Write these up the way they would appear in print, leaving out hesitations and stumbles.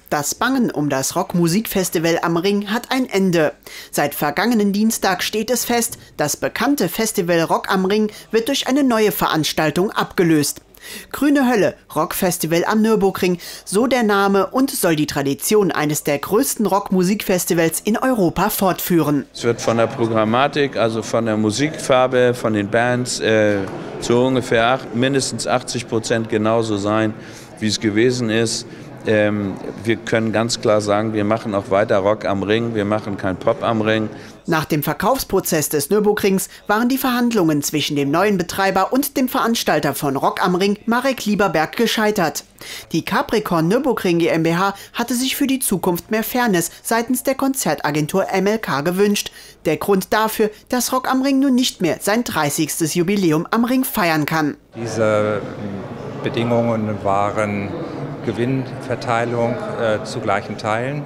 Das Bangen um das Rockmusikfestival am Ring hat ein Ende. Seit vergangenen Dienstag steht es fest, das bekannte Festival Rock am Ring wird durch eine neue Veranstaltung abgelöst. Grüne Hölle, Rockfestival am Nürburgring, so der Name, und soll die Tradition eines der größten Rockmusikfestivals in Europa fortführen. Es wird von der Programmatik, also von der Musikfarbe, von den Bands zu ungefähr mindestens 80% genauso sein, wie es gewesen ist. Wir können ganz klar sagen, wir machen auch weiter Rock am Ring, wir machen kein Pop am Ring. Nach dem Verkaufsprozess des Nürburgrings waren die Verhandlungen zwischen dem neuen Betreiber und dem Veranstalter von Rock am Ring, Marek Lieberberg, gescheitert. Die Capricorn Nürburgring GmbH hatte sich für die Zukunft mehr Fairness seitens der Konzertagentur MLK gewünscht. Der Grund dafür, dass Rock am Ring nun nicht mehr sein 30. Jubiläum am Ring feiern kann. Diese Bedingungen waren Gewinnverteilung zu gleichen Teilen.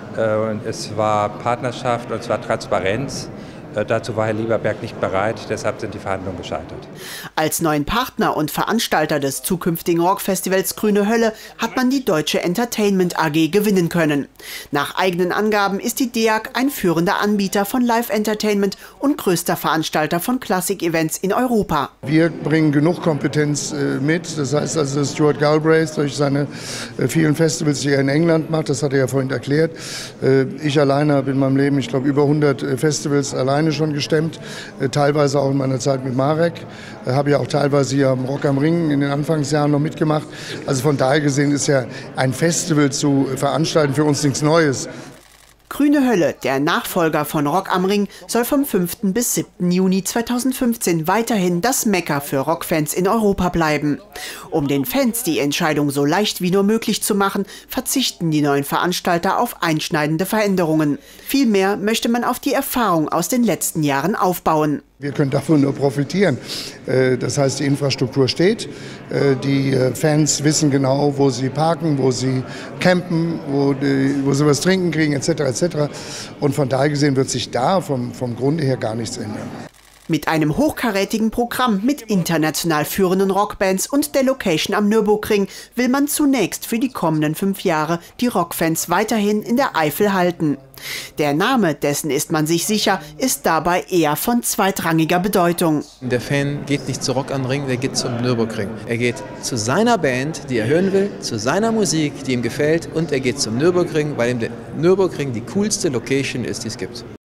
Es war Partnerschaft und es war Transparenz. Dazu war Herr Lieberberg nicht bereit, deshalb sind die Verhandlungen gescheitert. Als neuen Partner und Veranstalter des zukünftigen Rockfestivals Grüne Hölle hat man die Deutsche Entertainment AG gewinnen können. Nach eigenen Angaben ist die DEAG ein führender Anbieter von Live-Entertainment und größter Veranstalter von Classic-Events in Europa. Wir bringen genug Kompetenz mit, das heißt also Stuart Galbraith durch seine vielen Festivals, die er in England macht, das hat er ja vorhin erklärt. Ich alleine habe in meinem Leben, ich glaube, über 100 Festivals alleine schon gestemmt, teilweise auch in meiner Zeit mit Marek, habe ja auch teilweise hier am Rock am Ring in den Anfangsjahren noch mitgemacht. Also von daher gesehen ist ja ein Festival zu veranstalten für uns nichts Neues. Grüne Hölle, der Nachfolger von Rock am Ring, soll vom 5. bis 7. Juni 2015 weiterhin das Mekka für Rockfans in Europa bleiben. Um den Fans die Entscheidung so leicht wie nur möglich zu machen, verzichten die neuen Veranstalter auf einschneidende Veränderungen. Vielmehr möchte man auf die Erfahrung aus den letzten Jahren aufbauen. Wir können davon nur profitieren. Das heißt, die Infrastruktur steht, die Fans wissen genau, wo sie parken, wo sie campen, wo sie was trinken kriegen, etc. etc. Und von daher gesehen wird sich da vom Grunde her gar nichts ändern. Mit einem hochkarätigen Programm mit international führenden Rockbands und der Location am Nürburgring will man zunächst für die kommenden 5 Jahre die Rockfans weiterhin in der Eifel halten. Der Name, dessen ist man sich sicher, ist dabei eher von zweitrangiger Bedeutung. Der Fan geht nicht zu Rock am Ring, der geht zum Nürburgring. Er geht zu seiner Band, die er hören will, zu seiner Musik, die ihm gefällt, und er geht zum Nürburgring, weil ihm der Nürburgring die coolste Location ist, die es gibt.